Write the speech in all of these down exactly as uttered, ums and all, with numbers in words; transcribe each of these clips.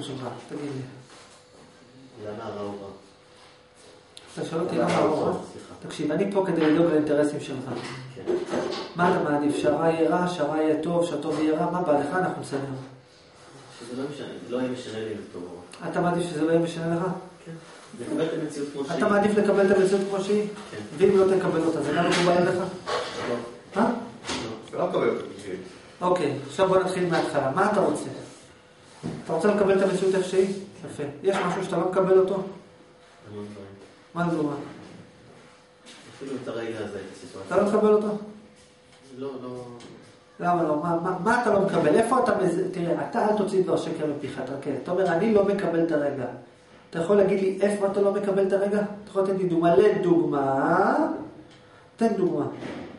שלך? תגיד לי. למה הרע הוא רע? אתה שואל אותי למה הרע הוא רע? תקשיב, אני פה כדי לדאוג לאינטרסים שלך. מה אתה מעדיף? שהרע יהיה רע, שהרע יהיה טוב, שהטוב יהיה רע? מה בא לך? אנחנו נסדר. שזה לא משנה, לא יהיה משנה לי לטוב. אתה מעדיף שזה לא יהיה משנה לך? כן. לקבל את המציאות כמו שהיא. אתה מעדיף לקבל את המציאות כמו שהיא? כן. ואם לא תקבל אותה, זה גם מקובל עליך? לא. אה? לא. לא מקבל אותה כמו שהיא. אוקיי, עכשיו בוא נתחיל מההתחלה. מה אתה רוצה? אתה רוצה לקבל את המציאות איך שהיא? יפה. יש משהו שאתה לא מקבל אותו? המון דברים. מה לדוגמה? אפילו את הרגע הזה, את הסיטואציה. אתה לא מקבל אותו? לא, לא... למה לא? מה, מה, מה אתה לא מקבל? איפה אתה... תראה, אתה אל תוציא דבר שקר מפיך. אתה, אתה אומר, אני לא מקבל את הרגע. אתה יכול להגיד לי איפה אתה לא מקבל את הרגע? אתה יכול לתת לי דוגמה. לדוגמה, תן דוגמה.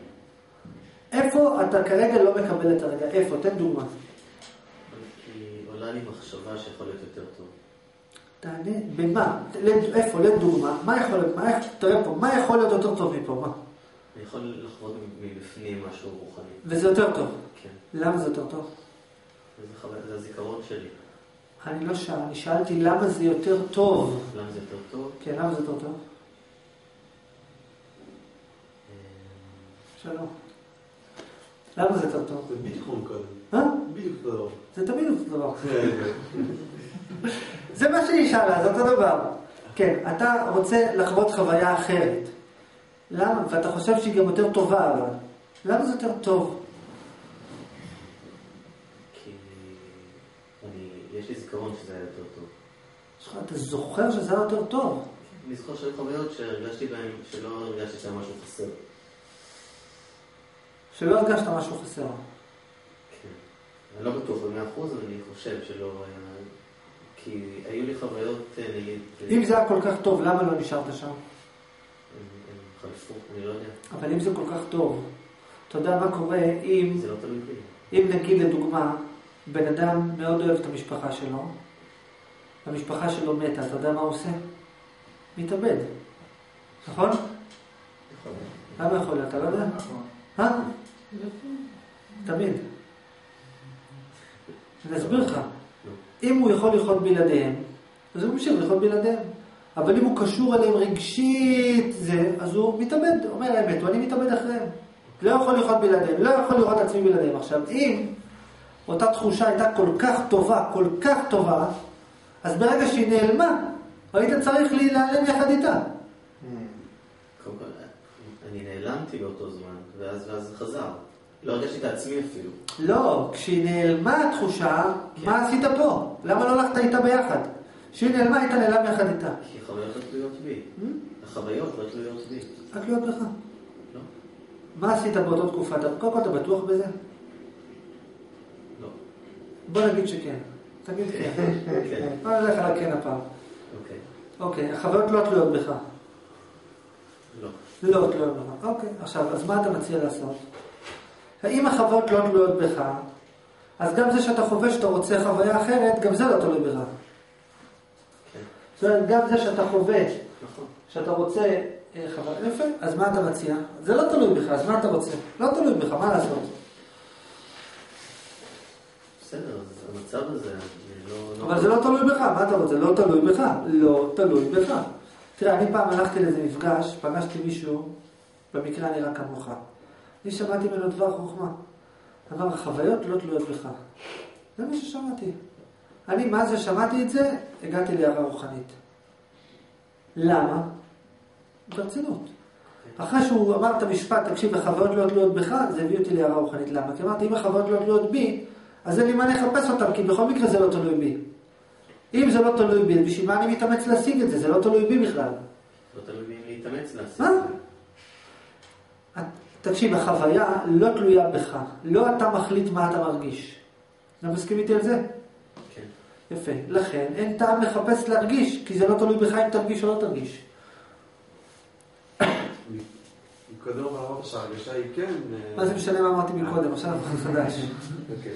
איפה אתה כרגע לא מקבל את הרגע? איפה? תן דוגמה. כי עולה לי מחשבה שיכול להיות יותר טוב. תענה, במה? איפה? לדוגמה. מה יכול להיות? מה, תראה פה, מה יכול להיות יותר טוב מפה? מה? אני יכול לחוות מבפנים משהו רוחני. וזה יותר טוב? כן. למה זה יותר טוב? זה, חווה, זה הזיכרון שלי. אני לא שאל, אני שאלתי למה זה יותר טוב. למה זה יותר טוב? כן, למה זה יותר טוב? שלום. למה זה יותר טוב? זה בדיוק כמו קודם. אה? בדיוק אותו דבר. זה תמיד אותו דבר. זה מה שהיא שאלה, זה אותו דבר. כן, אתה רוצה לחוות חוויה אחרת. למה? ואתה חושב שהיא גם יותר טובה, אבל. למה זה יותר טוב? כי אני, יש לי זיכרון שזה היה יותר טוב. אתה זוכר שזה היה יותר טוב? אני זוכר שהיו חוויות שהרגשתי בהן, שלא הרגשתי שהיה משהו חסר. שלא הרגשת משהו חסר. כן. אני לא בטוח במאה אחוז, אבל אני חושב שלא היה... כי היו לי חוויות, נגיד... אם זה היה כל כך טוב, למה לא נשארת שם? הם חלפו, אני לא יודע. אבל אם זה כל כך טוב, אתה יודע מה קורה אם... זה לא תלוי בי. אם נגיד לדוגמה, בן אדם מאוד אוהב את המשפחה שלו, המשפחה שלו מתה, אתה יודע מה הוא עושה? מתאבד. נכון? יכול להיות. למה יכול להיות? אתה לא יודע? אה? תמיד. אני אסביר לך. אם הוא יכול לחיות בלעדיהם, אז הוא ממשיך לחיות בלעדיהם. אבל אם הוא קשור אליהם רגשית, זה, אז הוא מתאבד. אומר האמת, ואני מתאבד אחריהם. לא יכול לחיות בלעדיהם, לא יכול לראות עצמי בלעדיהם. עכשיו, אם אותה תחושה הייתה כל כך טובה, כל כך טובה, אז ברגע שהיא נעלמה, היית צריך להיעלם יחד איתה. קודם כל, אני נעלמתי באותו זמן, ואז ואז חזר. לא הרגשתי את עצמי אפילו. לא, כשהיא נעלמה התחושה, מה עשית פה? למה לא הלכת איתה ביחד? כשהיא נעלמה, היית נעלם יחד איתה. כי חוויות לא תלויות בי. החוויות לא תלויות בי. רק להיות לך. לא. מה עשית באותו תקופה? קודם כל אתה בטוח בזה? לא. בוא נגיד שכן. תגיד כן. כן. בוא נלך על הכן הפעם. אוקיי. אוקיי, החוויות לא תלויות בך. לא. לא תלויות בך. אוקיי, עכשיו, אז מה אתה מציע לעשות? אם החוויות לא תלויות בך, אז גם זה שאתה חווה שאתה רוצה חוויה אחרת, גם זה לא תלוי בך. כן. זאת אומרת, גם זה שאתה חווה, נכון. שאתה רוצה אה, חוויה, יפה, אז מה אתה מציע? זה לא תלוי בך, אז מה אתה רוצה? לא תלוי בך, מה לעשות? בסדר, אז המצב הזה, אני לא... אבל זה לא תלוי בך, מה אתה רוצה? לא תלוי בך, לא תלוי בך. תראה, אני פעם הלכתי לאיזה מפגש, פגשתי מישהו, במקרה נראה כמוך. אני שמעתי ממנו דבר חוכמה. אמר, החוויות לא תלויות בך. זה מה ששמעתי. אני, מה זה שמעתי את זה? הגעתי להערה רוחנית. למה? ברצינות. אחרי שהוא אמר את המשפט, תקשיב, החוויות לא תלויות בך, זה הביא אותי להערה רוחנית. למה? כי אמרתי, אם החוויות לא תלויות בי, אז אין לי מה לחפש אותם, כי בכל מקרה זה לא תלוי בי. אם זה לא תלוי בי, בשביל מה אני מתאמץ להשיג את זה? זה לא תלוי בי בכלל. לא תלוי בי להתאמץ להשיג. מה? תקשיב, החוויה לא תלויה בך. לא אתה מחליט מה אתה מרגיש. אתה מסכים איתי על זה? כן. יפה. לכן, אין טעם לחפש להרגיש, כי זה לא תלוי בך אם תרגיש או לא תרגיש. מקודם אמרת שההרגשה היא כן... מה זה משנה מה אמרתי מקודם? עכשיו אנחנו חדש. אוקיי.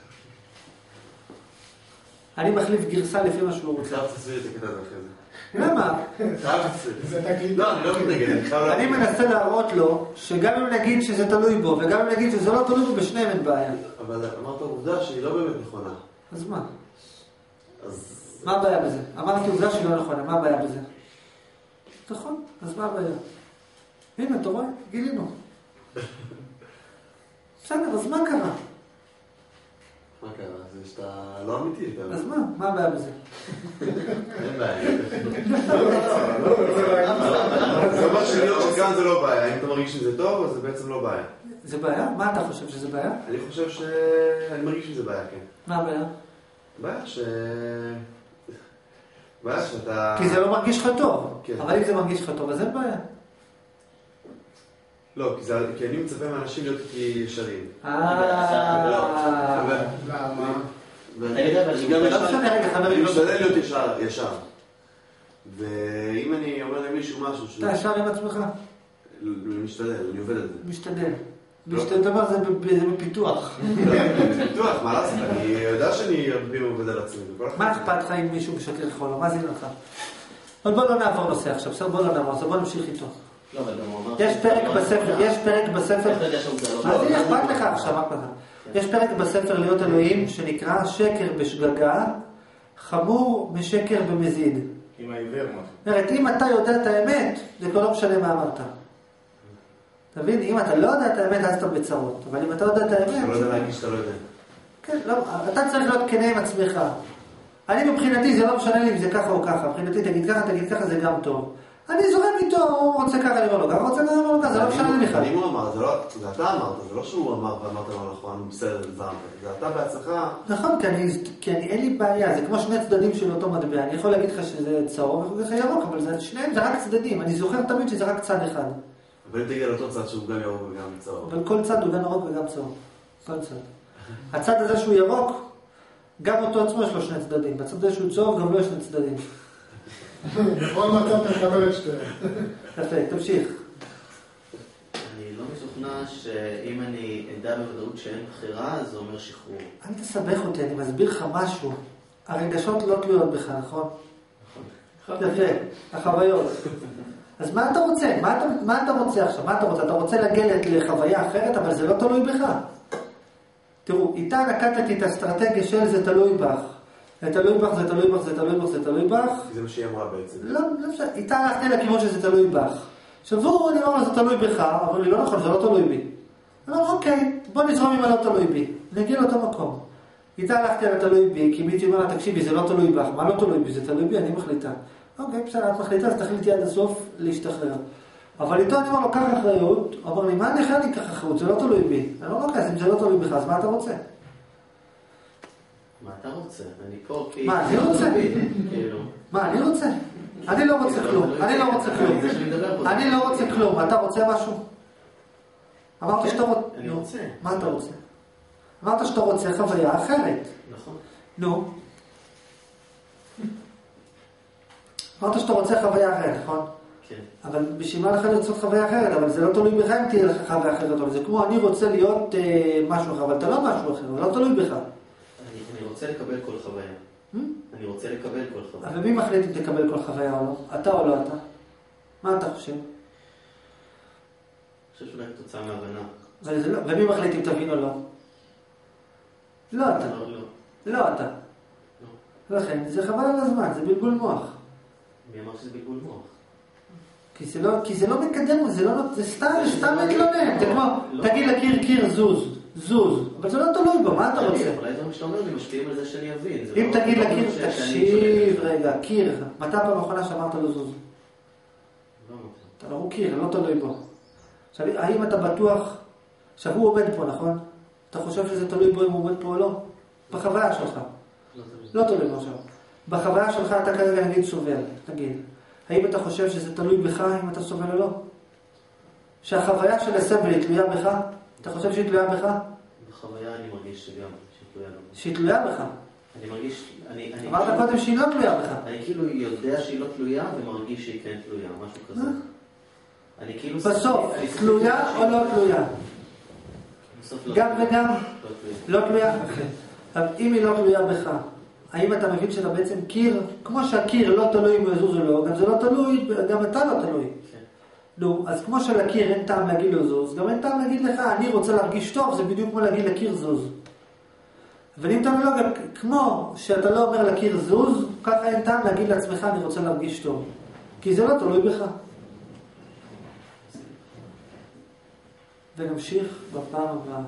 אני מחליף גרסה לפי מה שהוא רוצה. חייב תסביר את הקטע הזה אחרי זה. למה? חייב תסביר. זה תקליט. לא, אני לא מתנגד. אני מנסה להראות לו שגם אם נגיד שזה תלוי בו, וגם אם נגיד שזה לא תלוי בו, בשניהם אין בעיה. אבל אמרת עובדה שהיא לא באמת נכונה. אז מה? אז... מה הבעיה בזה? אמרתי עובדה שהיא לא נכונה, מה הבעיה בזה? נכון, אז מה הבעיה? הנה, אתה רואה? גילינו. בסדר, אז מה קרה? מה קרה? זה שאתה לא אמיתי. אז מה? מה הבעיה בזה? אין בעיה. זה אומר שלהיות שכאן זה לא בעיה. אם אתה מרגיש שזה טוב, אז זה בעצם לא בעיה. זה בעיה? מה אתה חושב שזה בעיה? אני חושב ש... אני מרגיש שזה בעיה, כן. מה הבעיה? בעיה ש... בעיה שאתה... כי זה לא מרגיש לך טוב. כן. אבל אם זה מרגיש לך טוב, אז אין בעיה. לא, כי, זה... כי אני מצפה מאנשים להיות איתי ישרים. אה... למה? אני משתדל להיות ישר. ואם אני אומר למישהו משהו... אתה ישר עם עצמך? אני משתדל, אני עובד על זה. משתדל. משתדל דבר זה בפיתוח. בפיתוח, מה לעשות? אני יודע שאני הרבה עובד על עצמי. מה אכפת לך אם מישהו משקר לך או לא? מה זה לך? אבל בוא לא נעבור נושא עכשיו, בסדר? בוא לא נעבור, בוא נמשיך איתו. יש פרק בספר, יש פרק בספר... מה זה אכפת לך עכשיו? מה כזה? יש פרק בספר להיות אלוהים שנקרא שקר בשגגה, חמור משקר במזיד. עם העיוור משהו. זאת אומרת, אם אתה יודע את האמת, זה כבר לא משנה מה אמרת. תבין, אם אתה לא יודע את האמת, אז אתה בצרות. אבל אם אתה יודע את האמת... אתה לא יודע להגיד שאתה לא יודע. כן, לא, אתה צריך להיות כנה עם עצמך. אני מבחינתי, זה לא משנה לי אם זה ככה או ככה. מבחינתי, תגיד ככה, תגיד ככה, זה גם טוב. אני זורם איתו, הוא רוצה ככה, אני אומר לו, גם רוצה ככה, אני אומר לו ככה, זה לא משנה לי בכלל. אם הוא אמר, זה אתה אמרת, זה לא שהוא אמר ואמרת לו נכון, בסדר, זרמת. זה אתה בעצמך... נכון, כי אין לי בעיה, זה כמו שני צדדים של אותו מטבע. אני יכול להגיד לך שזה צהוב וזה ירוק, אבל שניהם זה רק צדדים. אני זוכר תמיד שזה רק צד אחד. אבל אם תגיע לאותו צד שהוא גם ירוק וגם צהוב. אבל כל צד הוא גם ירוק וגם צהוב. כל צד. הצד הזה שהוא ירוק, גם אותו עצמו יש לו שני צדדים. בצד הזה שהוא צהוב, גם לא יש שני צדדים. בכל מצב אתה מקבל את שתיהם. יפה, תמשיך. אני לא משוכנע שאם אני אדע בוודאות שאין בחירה, זה אומר שחרור. אל תסבך אותי, אני מסביר לך משהו. הרגשות לא תלויות בך, נכון? יפה, החוויות. אז מה אתה רוצה? מה אתה, מה אתה רוצה עכשיו? מה אתה רוצה? אתה רוצה לגלת לחוויה אחרת, אבל זה לא תלוי בך. תראו, איתה נקטתי את האסטרטגיה של זה תלוי בך. זה תלוי בך, זה תלוי בך, זה תלוי בך, זה תלוי בך. זה מה שהיא אמרה בעצם. לא, לא משנה. איתה הלכתי לכיוון שזה תלוי בך. שבו אני אומר, זה תלוי בך, אבל לי לא נכון, זה לא תלוי בי. אני אומר, אוקיי, בוא נזרום עם הלא תלוי בי. נגיע לאותו מקום. איתה הלכתי על התלוי בי, כי מישהו אומר לה, תקשיבי, זה לא תלוי בך. מה לא תלוי בי? זה תלוי בי, אני מחליטה. אוקיי, בסדר, את מחליטה, אז תחליטי עד הסוף להשתחרר. אבל איתו אני אומר לו, קח אחריות. הוא אומר לי, מה אני חייב לקח אחריות? זה לא תלוי בי. אני אומר, אוקיי, אז אם זה לא תלוי בך, אז מה אתה רוצה? מה אתה רוצה? אני פה כי... מה, אני רוצה? מה, אני רוצה? אני לא רוצה כלום. אני לא רוצה כלום. אני לא רוצה כלום. אתה רוצה משהו? אמרת שאתה רוצה... אני רוצה. מה אתה רוצה? אמרת שאתה רוצה חוויה אחרת. נכון. נו. אמרת שאתה רוצה חוויה אחרת, נכון? כן. אבל בשביל מה לך לרצות חוויה אחרת? אבל זה לא תלוי בך אם תהיה לך חוויה אחרת. זה כמו אני רוצה להיות משהו אחר, אבל אתה לא משהו אחר, זה לא תלוי בך. אני רוצה לקבל כל חוויה. אני רוצה לקבל כל חוויה. אבל מי מחליט אם תקבל כל חוויה או לא? אתה או לא אתה? מה אתה חושב? אני חושב שאולי תוצאה מהבנה. ומי מחליט אם תבין או לא? לא אתה. לא אתה. לכן, זה חבל על הזמן, זה בלבול מוח. מי אמר שזה בלבול מוח? כי זה לא מקדם, זה סתם מתלונן. זה כמו, תגיד לקיר קיר זוז. זוז, אבל זה לא תלוי בו, מה אתה רוצה? אולי זה מה שאתה אומר לי, משפיעים על זה שאני אבין. אם תגיד לקיר, תקשיב רגע, קיר, מתי פעם האחרונה שאמרת לו זוז? לא אמרתי. אתה לא הוא קיר, לא תלוי בו. עכשיו, האם אתה בטוח, עכשיו הוא עומד פה, נכון? אתה חושב שזה תלוי בו אם הוא עומד פה או לא? בחוויה שלך. לא תלוי בו עכשיו. בחוויה שלך אתה כרגע נגיד סובל, תגיד. האם אתה חושב שזה תלוי בך אם אתה סובל או לא? שהחוויה של הסבל היא תלויה בך? אתה חושב שהיא תלויה בך? בחוויה אני מרגיש שגם, שהיא תלויה בך. שהיא תלויה בך? אני מרגיש... אמרת קודם שהיא לא תלויה בך. אני כאילו יודע שהיא לא תלויה ומרגיש שהיא כן תלויה, משהו כזה. אני כאילו... בסוף, תלויה או לא תלויה? גם וגם? לא תלויה? אבל אם היא לא תלויה בך, האם אתה מבין שאתה בעצם קיר, כמו שהקיר לא תלוי אם הוא יזוז או לא, גם זה לא תלוי, גם אתה לא תלוי. נו, אז כמו שלקיר אין טעם להגיד לו זוז, גם אין טעם להגיד לך, אני רוצה להרגיש טוב, זה בדיוק כמו להגיד לקיר זוז. ואם טרמינולוגיה, כמו שאתה לא אומר לקיר זוז, ככה אין טעם להגיד לעצמך אני רוצה להרגיש טוב. כי זה לא תלוי בך. ונמשיך בפעם הבאה.